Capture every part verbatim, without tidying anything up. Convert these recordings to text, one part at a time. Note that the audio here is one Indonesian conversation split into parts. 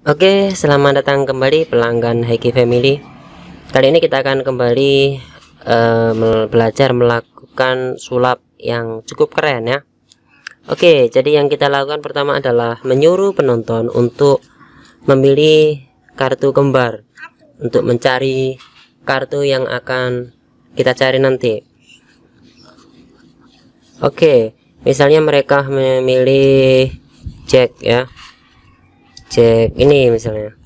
Oke, selamat datang kembali pelanggan Hacky Family. Kali ini kita akan kembali uh, belajar melakukan sulap yang cukup keren ya. Oke, jadi yang kita lakukan pertama adalah menyuruh penonton untuk memilih kartu kembar untuk mencari kartu yang akan kita cari nanti. Oke, misalnya mereka memilih Jack ya. Cek ini misalnya,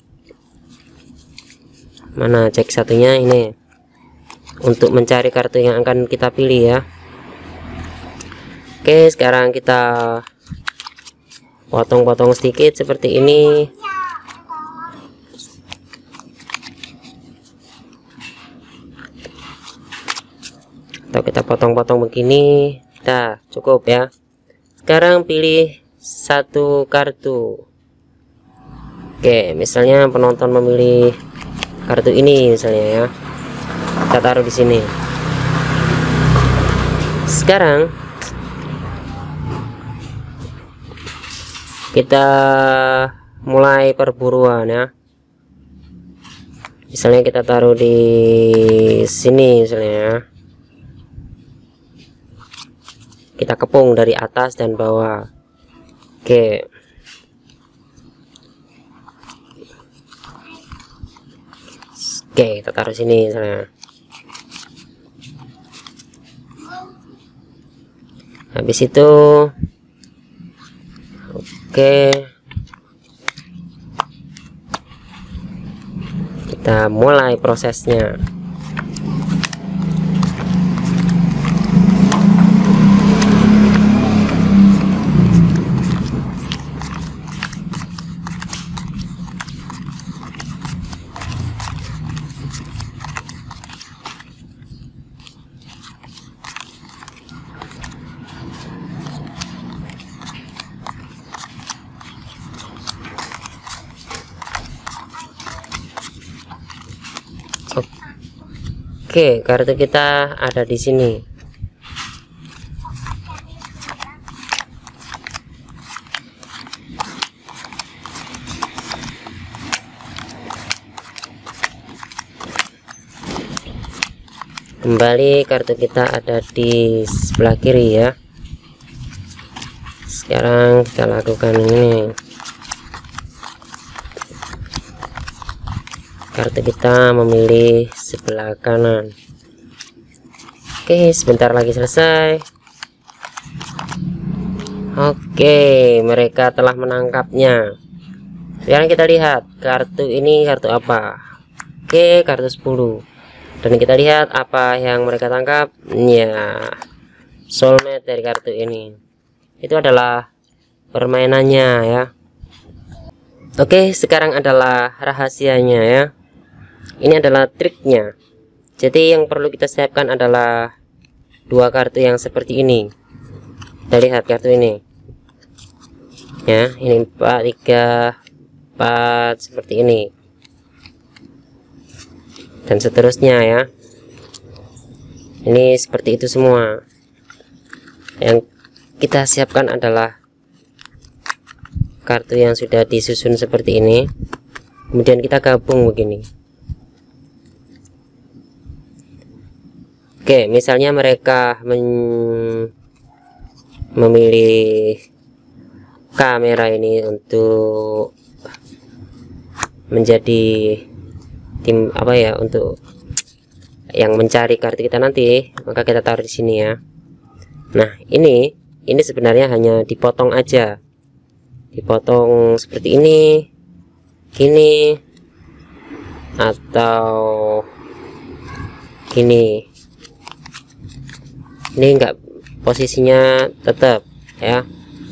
mana cek satunya ini untuk mencari kartu yang akan kita pilih ya. Oke, sekarang kita potong-potong sedikit seperti ini. Atau kita potong-potong begini. Dah cukup ya. Sekarang pilih satu kartu. Oke, misalnya penonton memilih kartu ini misalnya ya. Kita taruh di sini. Sekarang kita mulai perburuan ya. Misalnya kita taruh di sini misalnya ya. Kita kepung dari atas dan bawah. Oke. Oke, kita taruh sini misalnya. Habis itu oke, kita mulai prosesnya. Oke, kartu kita ada di sini. Kembali kartu kita ada di sebelah kiri ya. Sekarang kita lakukan ini. Kartu kita memilih sebelah kanan. Oke, sebentar lagi selesai. Oke, mereka telah menangkapnya. Sekarang kita lihat kartu ini kartu apa. Oke, kartu sepuluh. Dan kita lihat apa yang mereka tangkap. Ya, soulmate dari kartu ini. Itu adalah permainannya ya. Oke, sekarang adalah rahasianya ya. Ini adalah triknya. Jadi yang perlu kita siapkan adalah dua kartu yang seperti ini. Kita lihat kartu ini ya, ini empat, tiga, empat seperti ini dan seterusnya ya. Ini seperti itu semua. Yang kita siapkan adalah kartu yang sudah disusun seperti ini, kemudian kita gabung begini. Oke, misalnya mereka men memilih kamera ini untuk menjadi tim apa ya, untuk yang mencari kartu kita nanti, maka kita taruh di sini ya. Nah, ini ini sebenarnya hanya dipotong aja. Dipotong seperti ini, gini, atau gini. Ini enggak, posisinya tetap ya.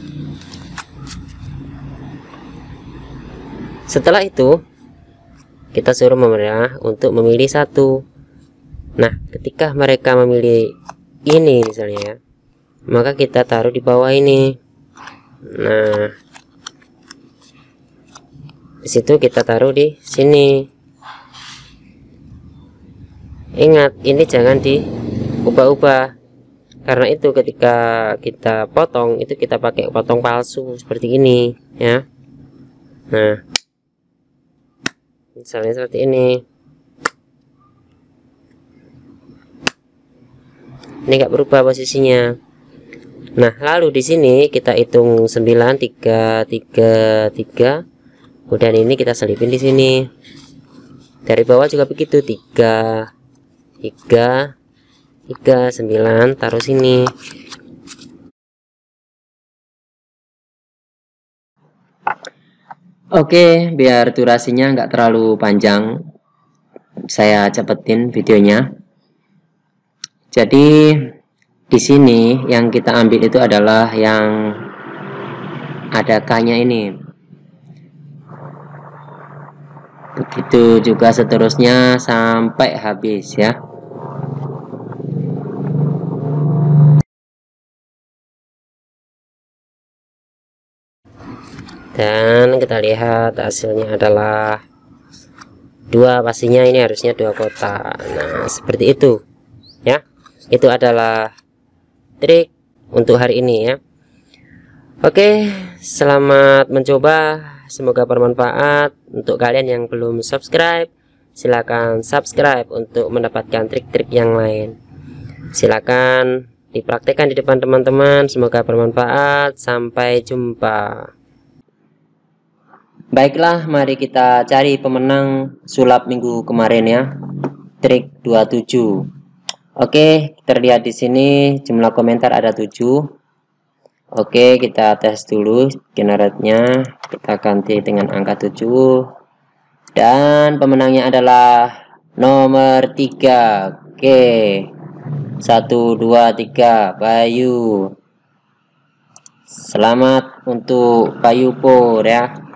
Setelah itu kita suruh mereka untuk memilih satu. Nah, ketika mereka memilih ini misalnya ya, maka kita taruh di bawah ini. Nah, di situ kita taruh di sini. Ingat, ini jangan diubah-ubah. Karena itu ketika kita potong itu kita pakai potong palsu seperti ini ya. Nah, misalnya seperti ini. Ini nggak berubah posisinya. Nah, lalu di sini kita hitung sembilan, tiga, tiga, tiga. Kemudian ini kita selipin di sini. Dari bawah juga begitu, tiga, tiga, tiga, sembilan, taruh sini. Oke, biar durasinya nggak terlalu panjang, saya cepetin videonya. Jadi di sini yang kita ambil itu adalah yang ada K-nya ini. Begitu juga seterusnya sampai habis ya. Dan kita lihat hasilnya adalah dua, pastinya ini harusnya dua kotak. Nah, seperti itu ya. Itu adalah trik untuk hari ini ya. Oke, selamat mencoba, semoga bermanfaat. Untuk kalian yang belum subscribe, silakan subscribe untuk mendapatkan trik-trik yang lain. Silakan dipraktekkan di depan teman-teman, semoga bermanfaat. Sampai jumpa. Baiklah, mari kita cari pemenang sulap minggu kemarin ya. Trik dua puluh tujuh. Oke, terlihat di sini jumlah komentar ada tujuh. Oke, kita tes dulu generatnya. Kita ganti dengan angka tujuh. Dan pemenangnya adalah nomor tiga. Oke. satu dua tiga Bayu. Selamat untuk Bayu Pur ya.